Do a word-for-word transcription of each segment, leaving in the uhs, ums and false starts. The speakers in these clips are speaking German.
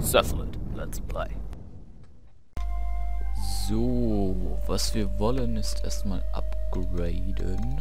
Sephiroth, let's play. So, was wir wollen ist erstmal upgraden.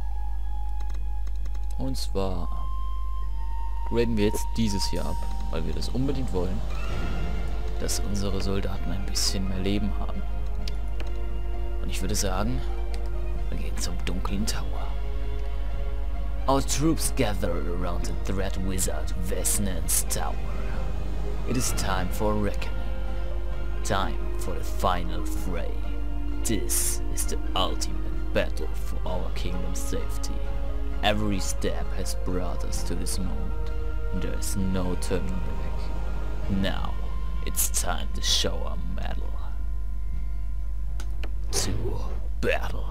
Und zwar graden wir jetzt dieses hier ab, weil wir das unbedingt wollen, dass unsere Soldaten ein bisschen mehr Leben haben. Und ich würde sagen, wir gehen zum dunklen Tower. Our troops gather around the Dread Wizard Vesnan's Tower. It is time for reckoning. Time for the final fray. This is the ultimate battle for our kingdom's safety. Every step has brought us to this moment. There is no turning back. Now, it's time to show our mettle. To battle.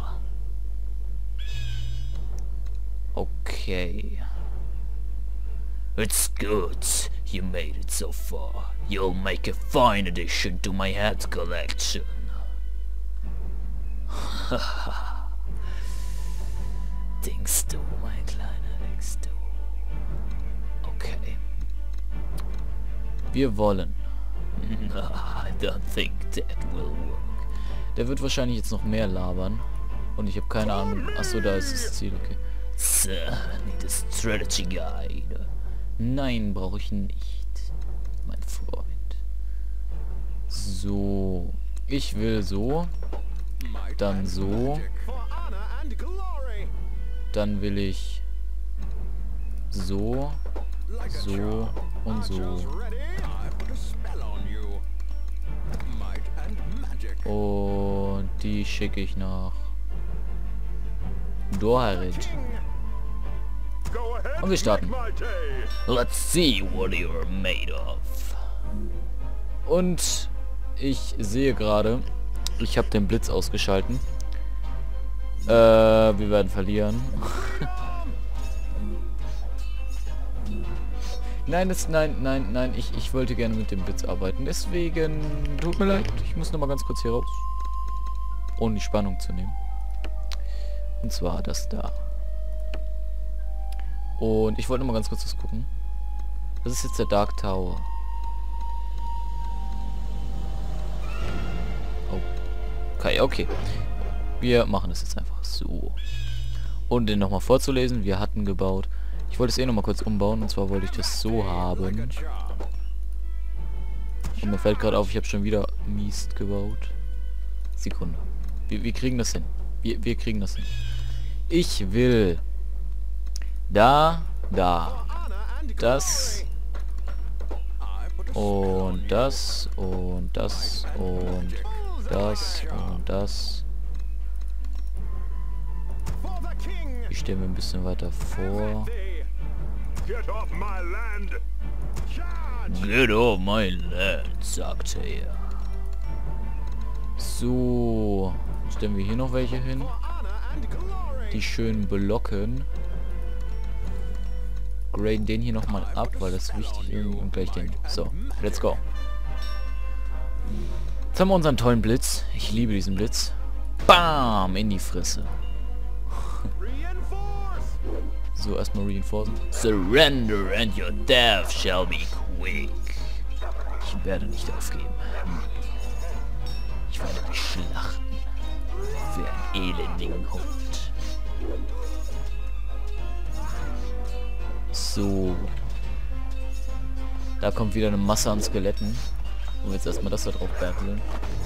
Okay. It's good you made it so far. You'll make a fine addition to my hat collection. Denkst du, mein Kleiner, denkst du? Okay. Wir wollen. I don't think that will work. Der wird wahrscheinlich jetzt noch mehr labern. Und ich habe keine Ahnung. Achso, da ist das Ziel, okay. Sir, I need a strategy guide. Nein, brauche ich nicht, mein Freund. So, ich will so, dann so, dann will ich so, so und so. Und die schicke ich nach Doharit. Und wir starten. Let's see what you're made of. Und ich sehe gerade, ich habe den Blitz ausgeschalten. Äh, wir werden verlieren. Nein, das, nein, nein, nein, ich, ich wollte gerne mit dem Blitz arbeiten. Deswegen, tut mir leid, ich muss noch mal ganz kurz hier raus. Ohne die Spannung zu nehmen. Und zwar das da. Und ich wollte noch mal ganz kurz was gucken. Das ist jetzt der Dark Tower. Okay, okay. Wir machen das jetzt einfach so. Und den nochmal vorzulesen, wir hatten gebaut. Ich wollte es eh noch mal kurz umbauen. Und zwar wollte ich das so haben. Und mir fällt gerade auf, ich habe schon wieder Mist gebaut. Sekunde. Wir, wir kriegen das hin. Wir, wir kriegen das hin. Ich will... Da, da, das und das und das und das und das. Ich stelle mir ein bisschen weiter vor. Get off my land, sagte er. So, stellen wir hier noch welche hin. Die schönen Blocken. Graden den hier nochmal ab, weil das wichtig ist, und gleich den. So, let's go. Jetzt haben wir unseren tollen Blitz. Ich liebe diesen Blitz. Bam! In die Fresse. So, erstmal reinforcen. Surrender and your death shall be quick. Ich werde nicht aufgeben. Ich werde dich schlachten. Für einen elendigen Hund. So. Da kommt wieder eine Masse an Skeletten. Und jetzt erstmal das da drauf battlen.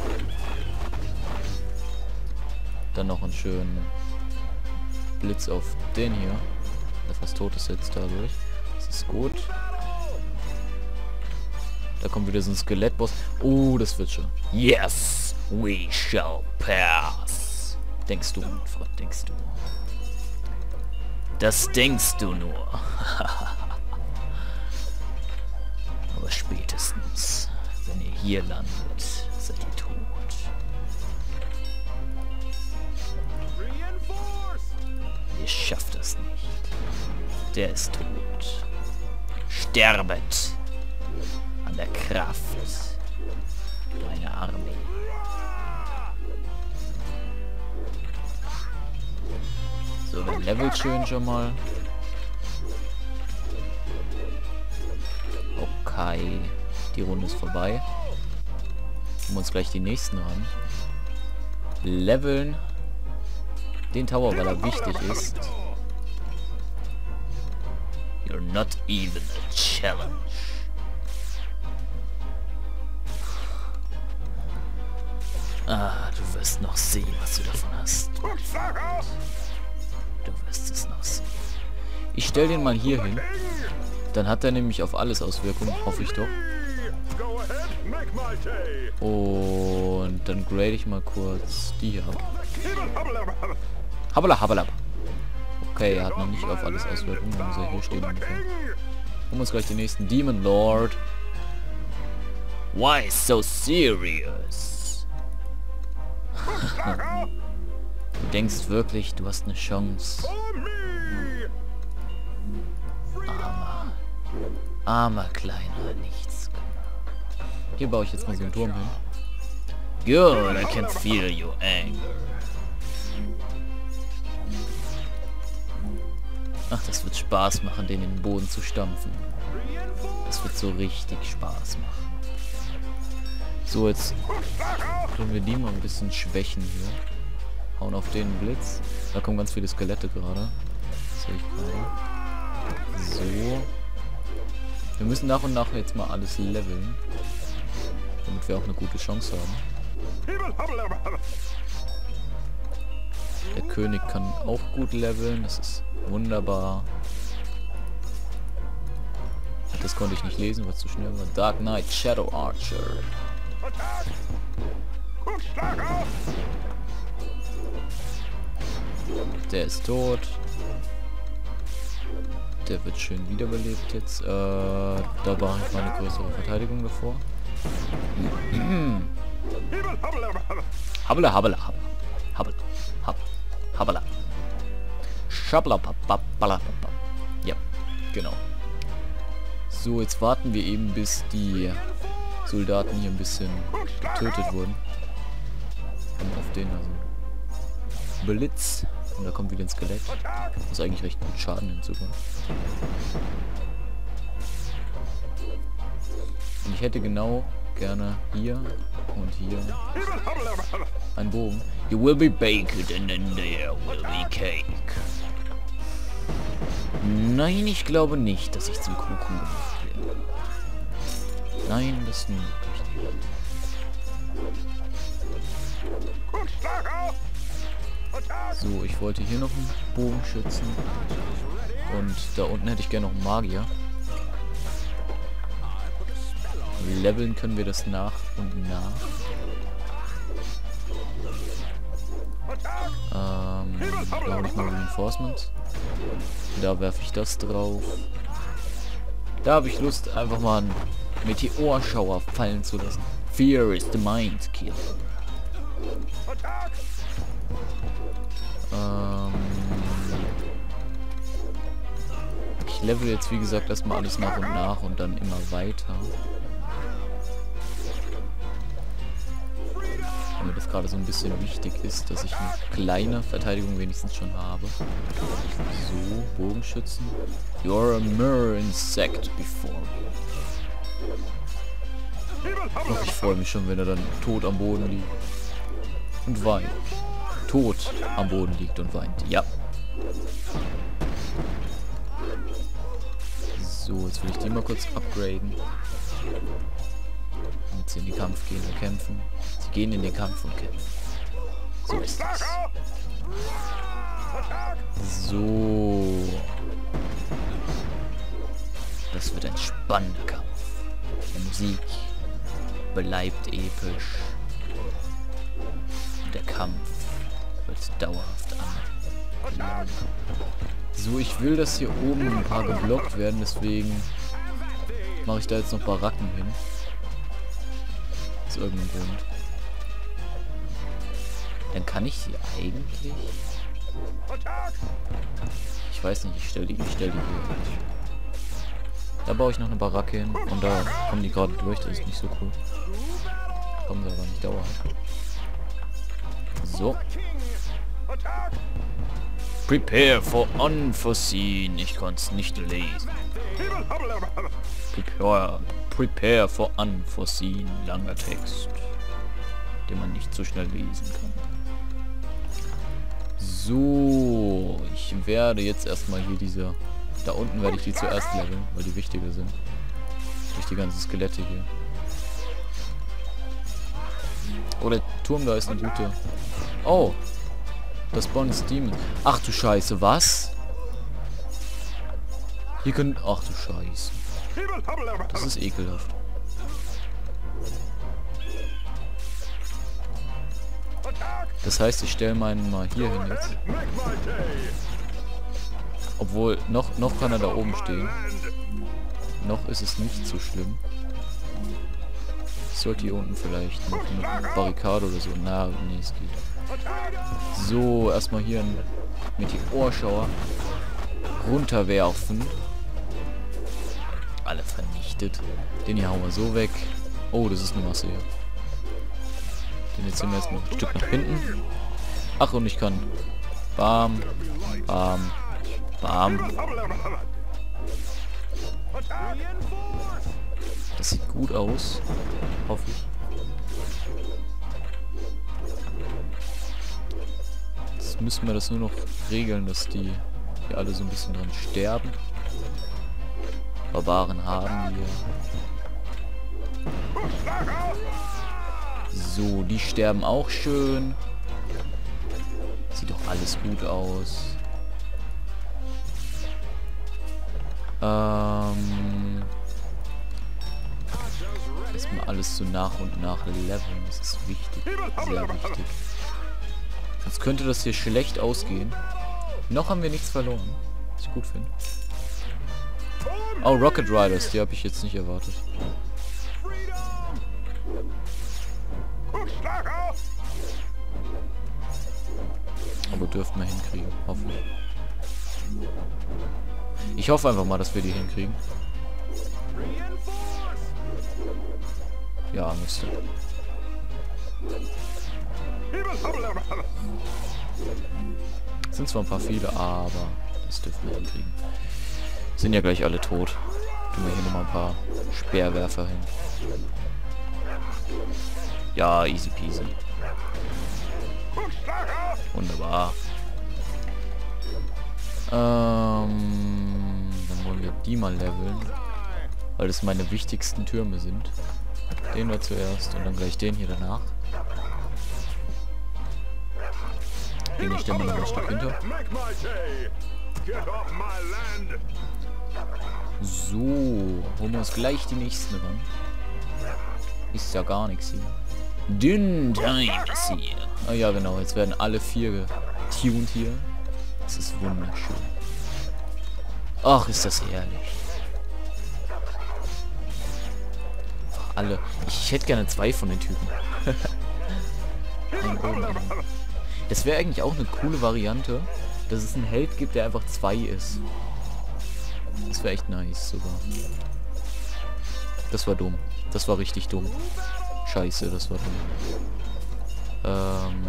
Dann noch einen schönen Blitz auf den hier. Der fast tot ist jetzt dadurch. Das ist gut. Da kommt wieder so ein Skelettboss. Oh, das wird schon. Yes, we shall pass. Denkst du, mein Freund, denkst du. Das denkst du nur. Aber spätestens, wenn ihr hier landet, seid ihr tot. Ihr schafft das nicht. Der ist tot. Sterbet an der Kraft meiner Armee. So, wir leveln schön schon mal. Okay. Die Runde ist vorbei. Nehmen uns gleich die nächsten ran. Leveln den Tower, weil er wichtig ist. You're not even a challenge. Ah, du wirst noch sehen, was du davon hast. Du wirst es noch sehen. Ich stelle den mal hier hin. Dann hat er nämlich auf alles Auswirkungen, hoffe ich doch. Und dann grade ich mal kurz die hier ab. Habala, habala. Okay, er hat noch nicht auf alles Auswirkungen, dann muss er hier stehen ungefähr. Holen wir uns gleich den nächsten Demon Lord. Why so serious? Du denkst wirklich, du hast eine Chance. Armer, armer kleiner Nichts. Hier baue ich jetzt mal so einen Turm hin. Good, I can feel your anger. Ach, das wird Spaß machen, den in den Boden zu stampfen. Das wird so richtig Spaß machen. So, jetzt können wir die mal ein bisschen schwächen hier. Hauen auf den Blitz. Da kommen ganz viele Skelette gerade. Das sehe ich gerade. So. Wir müssen nach und nach jetzt mal alles leveln. Damit wir auch eine gute Chance haben. Der König kann auch gut leveln. Das ist wunderbar. Das konnte ich nicht lesen, weil es zu schnell war. Dark Knight Shadow Archer. Der ist tot. Der wird schön wiederbelebt jetzt. Äh, da war ich mal eine größere Verteidigung davor. Habla, habla, habla. Habla, habla, habla. Schabla, babala. Ja, genau. So, jetzt warten wir eben, bis die Soldaten hier ein bisschen getötet wurden. Und auf den also Blitz. Und da kommt wieder ein Skelett. Was eigentlich recht gut Schaden hinzukommt. Und ich hätte genau gerne hier und hier einen Bogen. You will be baked and then there will be cake. Nein, ich glaube nicht, dass ich zum Kuchen gemacht werde. Nein, das ist nicht möglich. So, ich wollte hier noch einen Bogen schützen. Und da unten hätte ich gerne noch einen Magier. Leveln können wir das nach und nach. Ähm, da hole ich mal Reinforcements. Da werfe ich das drauf. Da habe ich Lust, einfach mal einen Meteorschauer fallen zu lassen. Fear is the mind killer. Ähm, ich level jetzt wie gesagt erstmal alles nach und nach und dann immer weiter. Weil mir das gerade so ein bisschen wichtig ist, dass ich eine kleine Verteidigung wenigstens schon habe. So, Bogenschützen. You're a mere insect before me. Ach, ich freue mich schon, wenn er dann tot am Boden liegt. Und weint. Tot am Boden liegt und weint. Ja. So, jetzt will ich die mal kurz upgraden. Damit sie in den Kampf gehen und kämpfen. Sie gehen in den Kampf und kämpfen. So ist es. So. Das wird ein spannender Kampf. Die Musik bleibt episch. Und der Kampf wird dauerhaft an. So, ich will, dass hier oben ein paar geblockt werden, deswegen mache ich da jetzt noch Baracken hin. Aus irgendeinem Grund. Dann kann ich sie eigentlich... Ich weiß nicht, ich stelle die, ich stelle die hier. Da baue ich noch eine Baracke hin und da kommen die gerade durch, das ist nicht so cool. Kommen sie aber nicht dauerhaft. So. Prepare for unforeseen. Ich konnte es nicht lesen. Prepare, Prepare for unforeseen. Langer Text, den man nicht so schnell lesen kann. So, ich werde jetzt erstmal hier diese... Da unten werde ich die zuerst leveln, weil die wichtiger sind. Durch die ganzen Skelette hier. Oh, der Turm da ist eine gute... Oh! Das Bonus Demon. Ach du Scheiße, was? Hier können... Ach du Scheiße. Das ist ekelhaft. Das heißt, ich stelle meinen mal hier hin jetzt. Obwohl, noch, noch kann er da oben stehen. Noch ist es nicht so schlimm. Ich sollte hier unten vielleicht noch eine Barrikade oder so. Na, nee, es geht. So, erstmal hier ein Meteorschauer runterwerfen. Alle vernichtet. Den hier hauen wir so weg. Oh, das ist eine Masse hier. Den jetzt sind wir jetzt mal ein Stück nach hinten. Ach, und ich kann. Bam. Bam. Bam. Das sieht gut aus. Hoffe ich. Jetzt müssen wir das nur noch regeln, dass die hier alle so ein bisschen dran sterben. Barbaren haben wir. So, die sterben auch schön. Sieht doch alles gut aus. Ähm... Erstmal alles so nach und nach leveln. Das ist wichtig. Sehr wichtig. Sonst könnte das hier schlecht ausgehen. Noch haben wir nichts verloren. Was ich gut finde. Oh, Rocket Riders. Die habe ich jetzt nicht erwartet. Aber dürften wir hinkriegen. Hoffentlich. Ich hoffe einfach mal, dass wir die hinkriegen. Ja, müsste. Sind zwar ein paar viele, aber das dürfen wir hinkriegen. Sind ja gleich alle tot. Tun wir hier nochmal ein paar Speerwerfer hin. Ja, easy peasy. Wunderbar. Ähm, dann wollen wir die mal leveln. Weil das meine wichtigsten Türme sind. Den da zuerst und dann gleich den hier danach. Den ich dann mal noch ein Stück hinter. So, holen wir uns gleich die nächsten ran. Ist ja gar nichts hier. Dünn Time ist hier. Ah ja, genau, jetzt werden alle vier getuned hier. Das ist wunderschön. Ach, ist das herrlich. Einfach alle. Ich hätte gerne zwei von den Typen. Ein oben. Das wäre eigentlich auch eine coole Variante, dass es einen Held gibt, der einfach zwei ist. Das wäre echt nice sogar. Das war dumm. Das war richtig dumm. Scheiße, das war dumm. Ähm...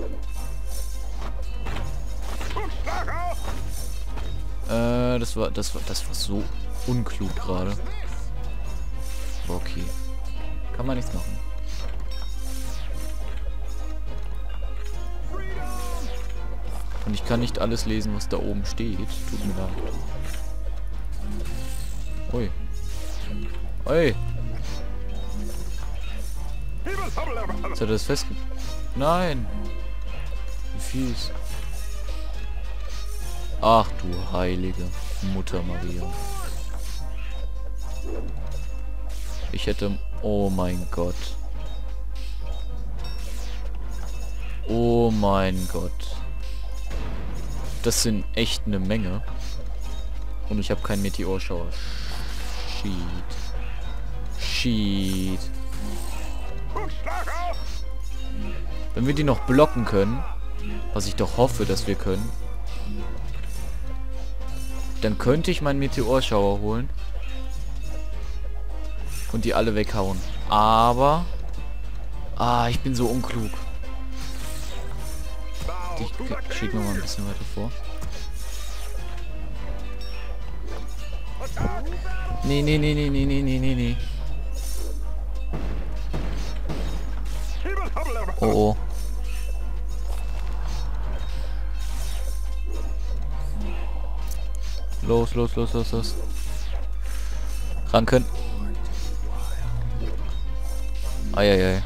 Äh, das war, das war, das war so unklug gerade. Okay. Kann man nichts machen. Und ich kann nicht alles lesen, was da oben steht. Tut mir leid. Ui. Ui. Jetzt hat er das festge... Nein. Wie fies. Ach du heilige Mutter Maria. Ich hätte... Oh mein Gott. Oh mein Gott. Das sind echt eine Menge. Und ich habe keinen Meteorschauer. Shit. Shit. Wenn wir die noch blocken können, was ich doch hoffe, dass wir können, dann könnte ich meinen Meteorschauer holen und die alle weghauen. Aber... Ah, ich bin so unklug. Ich schicke noch mal ein bisschen weiter vor. Nee, nee, nee, nee, nee, nee, nee, nee, nee. oh. Los, los, los, los, los. Ranken. Eieiei.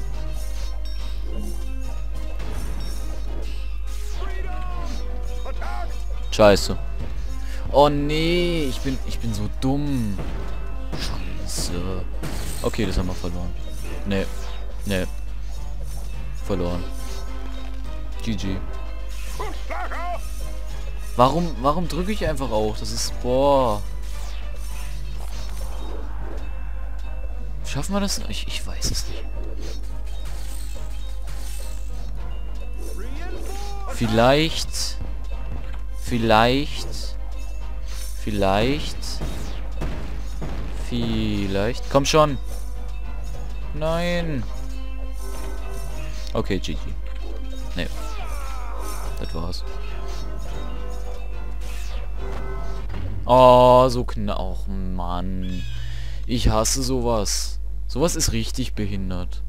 Scheiße. Oh nee, ich bin ich bin so dumm. Scheiße. Okay, das haben wir verloren. Nee. Nee. Verloren. G G. Warum warum drücke ich einfach auf? Das ist boah. Schaffen wir das? Ich, ich weiß es nicht. Vielleicht. Vielleicht. Vielleicht. Vielleicht. Komm schon. Nein. Okay, G G. Nee. Das war's. Oh, so knapp. Och, Mann. Ich hasse sowas. Sowas ist richtig behindert.